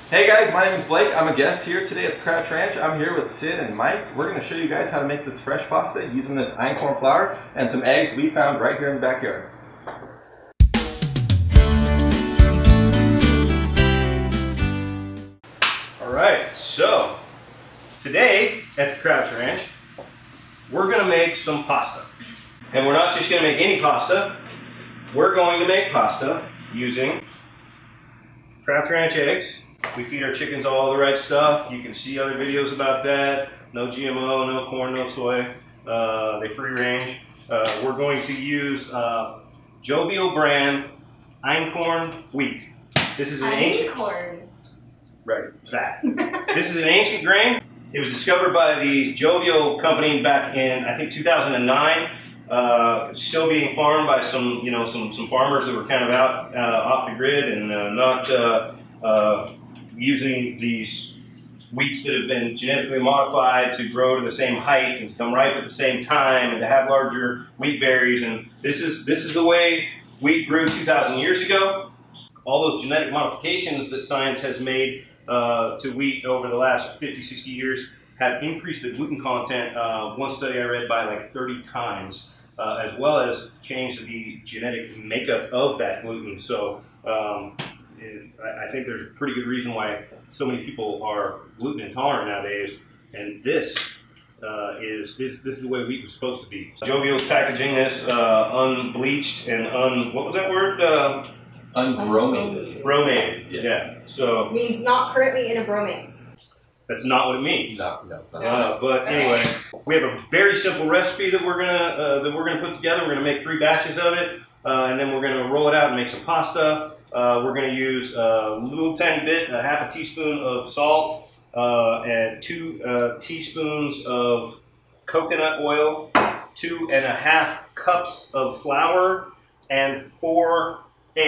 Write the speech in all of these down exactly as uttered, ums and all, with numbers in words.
Hey guys, my name is Blake. I'm a guest here today at the Crouch Ranch. I'm here with Sid and Mike. We're going to show you guys how to make this fresh pasta using this einkorn flour and some eggs we found right here in the backyard. Alright, so today at the Crouch Ranch, we're going to make some pasta. And we're not just going to make any pasta, we're going to make pasta using Crouch Ranch eggs. We feed our chickens all the right stuff. You can see other videos about that. No G M O, no corn, no soy. Uh, they free range. Uh, we're going to use uh, Jovial brand Einkorn wheat. This is an ancient corn. Right, that. This is an ancient grain. It was discovered by the Jovial company back in I think two thousand nine. Uh, still being farmed by some, you know, some some farmers that were kind of out uh, off the grid and uh, not uh, uh, using these wheats that have been genetically modified to grow to the same height and to come ripe at the same time and to have larger wheat berries. And this is this is the way wheat grew two thousand years ago. All those genetic modifications that science has made uh, to wheat over the last fifty, sixty years have increased the gluten content. Uh, one study I read by like thirty times. Uh, as well as change the genetic makeup of that gluten. So um, it, I think there's a pretty good reason why so many people are gluten intolerant nowadays. And this uh, is, is this is the way wheat was supposed to be. Jovial's packaging this uh, unbleached and un what was that word? Uh, Unbromated. Bromated. Yes. Yeah. So Means not currently in a bromance. that's not what it means. No, no, no. Uh, but anyway, we have a very simple recipe that we're gonna uh, that we're gonna put together. We're gonna make three batches of it, uh, and then we're gonna roll it out and make some pasta. Uh, we're gonna use a little tiny bit, a half a teaspoon of salt, uh, and two uh, teaspoons of coconut oil, two and a half cups of flour, and four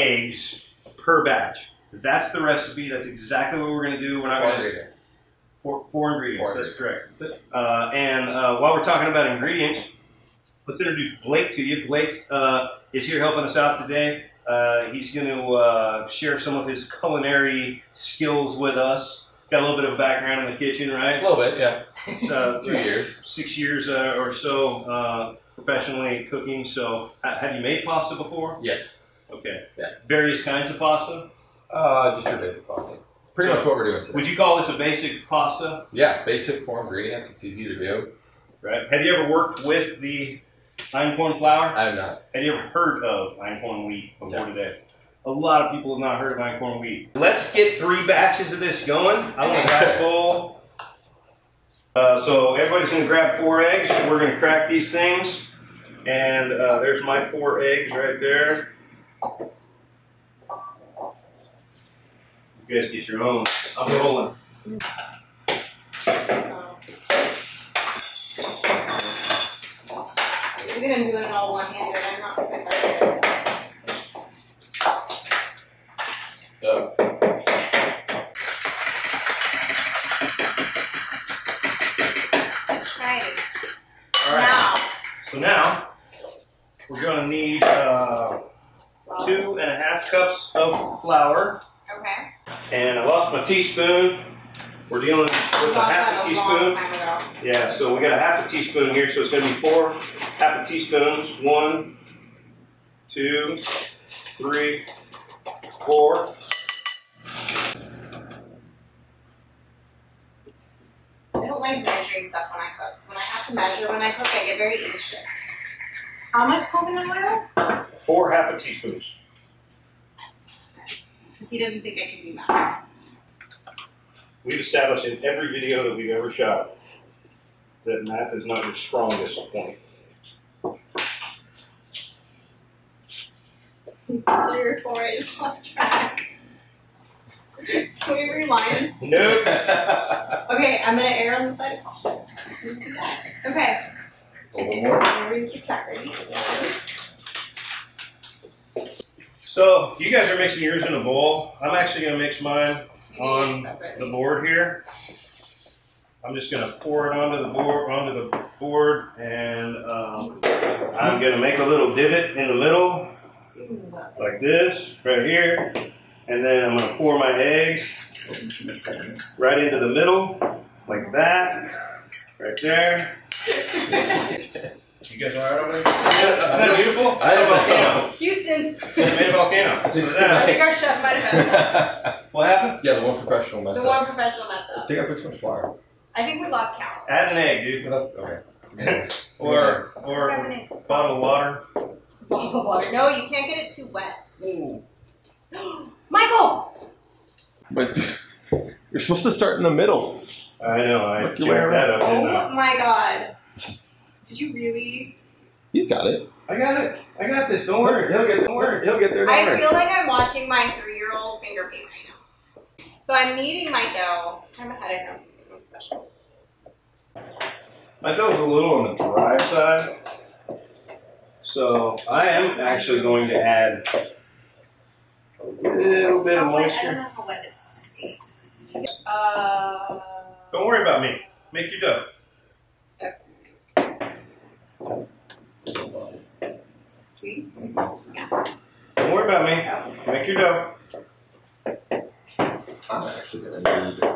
eggs per batch. That's the recipe. That's exactly what we're gonna do. We're not gonna. Four, four ingredients, four that's ingredients. correct. That's uh, and uh, while we're talking about ingredients, let's introduce Blake to you. Blake uh, is here helping us out today. Uh, he's going to uh, share some of his culinary skills with us. Got a little bit of a background in the kitchen, right? A little bit, yeah. So, Two years. Six years uh, or so uh, professionally cooking. So uh, have you made pasta before? Yes. Okay. Yeah. Various kinds of pasta? Uh, just your basic pasta. Pretty so, much what we're doing today. Would you call this a basic pasta? Yeah, basic four ingredients. It's easy to do. Right. Have you ever worked with the einkorn flour? I have not. Have you ever heard of einkorn wheat before No. today? A lot of people have not heard of einkorn wheat. Let's get three batches of this going. I want a glass bowl. Uh, so everybody's going to grab four eggs. We're going to crack these things. And uh, there's my four eggs right there. You guys get your own. I'm rolling. So, you're going to do it all one-handed. I'm not good at that. Oh. Right. All right. Now. So now, we're going to need uh, two and a half cups of flour. Okay. And I lost my teaspoon. We're dealing with a half a teaspoon. Yeah, so we got a half a teaspoon here, so it's going to be four half a teaspoons. One, two, three, four. I don't like measuring stuff when I cook. When I have to measure when I cook, I get very anxious. How much coconut oil? Four half a teaspoons. Because he doesn't think I can do that. We've established in every video that we've ever shot that math is not your strongest point. Three or four, I just lost track. Can we rewind? Nope. Okay, I'm going to err on the side of caution. Okay. A little more. We're going to keep track. Ready? So you guys are mixing yours in a bowl. I'm actually going to mix mine on the board here. I'm just going to pour it onto the board, onto the board, and um, I'm going to make a little divot in the middle, like this, right here, and then I'm going to pour my eggs Right into the middle, like that. Right there. You guys all right over there? Isn't that beautiful? I made a don't volcano. Houston. Made a volcano. Look at I that. think our chef might have had What happened? Yeah, the one professional messed the up. one professional messed I up. think I put too much flour. I think we lost count. Add an egg, dude. But that's okay. Or or a bottle of water. Bottle of water. No, you can't get it too wet. Ooh. Michael! But you're supposed to start in the middle. I know. I Work jacked your way that up. Oh Didn't I? my god. Did you really? He's got it. I got it. I got this. Don't worry. He'll get. Don't worry. He'll get there. Don't I worry. feel like I'm watching my three-year-old finger paint right now. So I'm kneading my dough. I'm ahead of him. I'm special. My dough's a little on the dry side, so I am actually going to add a little bit of Oh, wait, I don't moisture. know how wet it's supposed to be. Uh. Don't worry about me. Make your dough. See? Don't worry about me. Make your dough. I'm actually gonna need.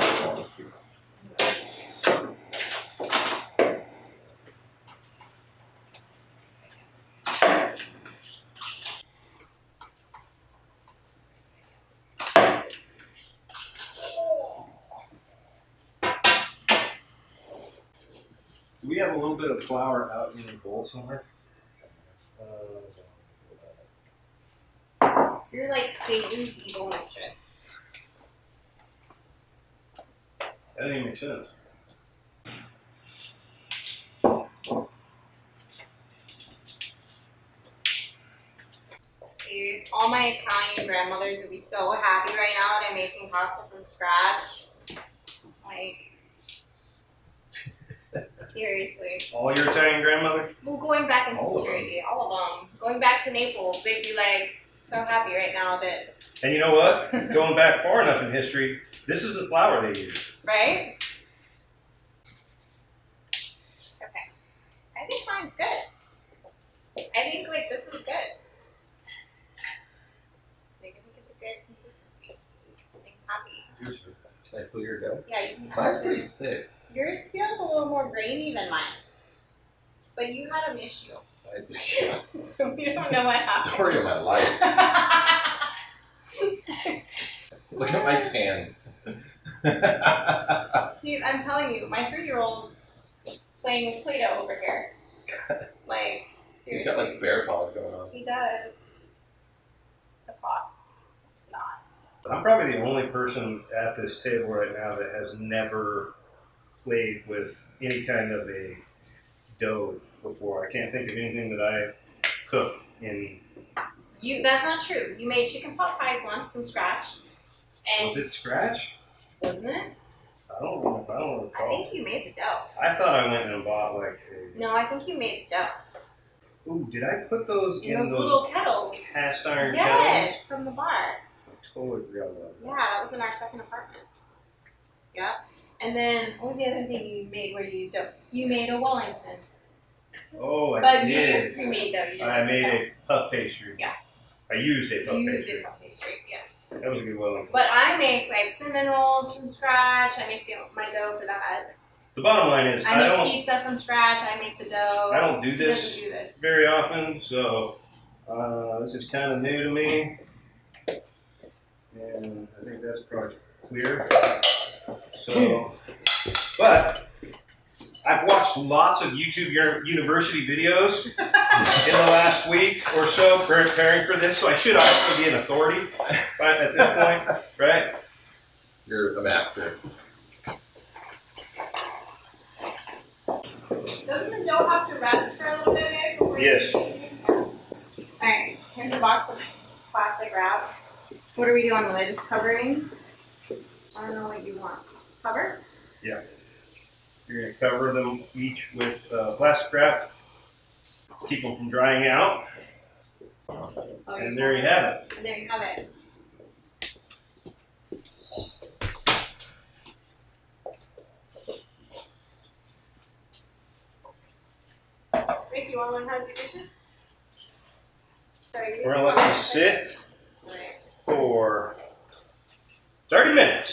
Do we have a little bit of flour out in the bowl somewhere? Uh, You're like Satan's evil mistress. that didn't even make sense. See, all my Italian grandmothers would be so happy right now that I'm making pasta from scratch. Like, seriously. All your Italian grandmother? Well, going back in All of history, all of them. Going back to Naples, they'd be like so happy right now that, And you know what? Going back far enough in history, this is the flour they use. right? Okay. I think mine's good. I think like this is good. Like, I think it's a good consistency. I think it's happy. Can I feel your dough? Yeah, you can have Mine's it. pretty thick. Yours feels a little more grainy than mine. But you had an issue. I, So we don't know what happened. story of my life. Look at Mike's hands. He's, I'm telling you, my three-year-old playing with Play-Doh over here. Like, He's seriously. got like bear paws going on. He does. That's hot. Not. I'm probably the only person at this table right now that has never played with any kind of a dough before. I can't think of anything that I cook in. You, that's not true. You made chicken pot pies once from scratch. And Was it scratch? wasn't it? I don't know. I don't I recall. think you made the dough. I thought I went and bought like a. No, I think you made the dough. Ooh, did I put those In in those, those little kettles. cast iron Yes, kettles? from the bar. I totally forgot about that. Yeah, that was in our second apartment. Yeah. And then, what was the other thing you made where you used dough? You made a Wellington. Oh, I But you used did. pre-made dough. You I didn't made dough. a puff pastry. Yeah. I used a puff You used pastry. it puff pastry, yeah. That was a good Wellington. But I make like cinnamon rolls from scratch. I make the, my dough for that. The bottom line is, I I make don't, pizza from scratch. I make the dough. I don't do He this doesn't do this. very often, so uh, this is kind of new to me, and I think that's probably clear. So, but I've watched lots of YouTube uni- University videos in the last week or so preparing for this, so I should obviously be an authority right, at this point, right? You're a master. Doesn't the dough have to rest for a little bit, Nick? before you- Yes. Alright, here's a box of plastic wrap. What are we doing with it? Just covering? I don't know what you want. Cover? Yeah. You're going to cover them each with uh, plastic wrap, keep them from drying out, Oh, and there you have it. And there you have it. Rick, you want to learn how to do dishes? Sorry, We're going to let them sit Alright. for thirty minutes.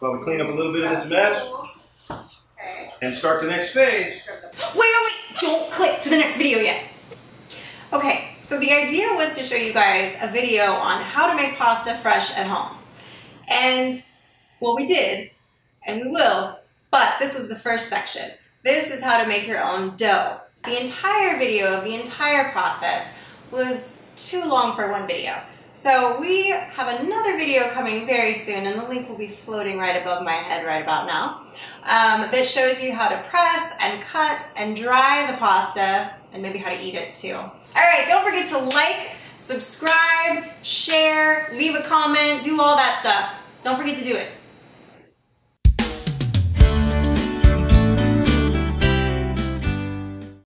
while we clean up a little bit of this mess Okay. and start the next phase. Wait, wait, wait! Don't click to the next video yet. Okay, so the idea was to show you guys a video on how to make pasta fresh at home. And, well, we did, and we will, but this was the first section. This is how to make your own dough. The entire video of the entire process was too long for one video. So we have another video coming very soon, and the link will be floating right above my head right about now, um, that shows you how to press and cut and dry the pasta, and maybe how to eat it too. All right, don't forget to like, subscribe, share, leave a comment, do all that stuff. Don't forget to do it.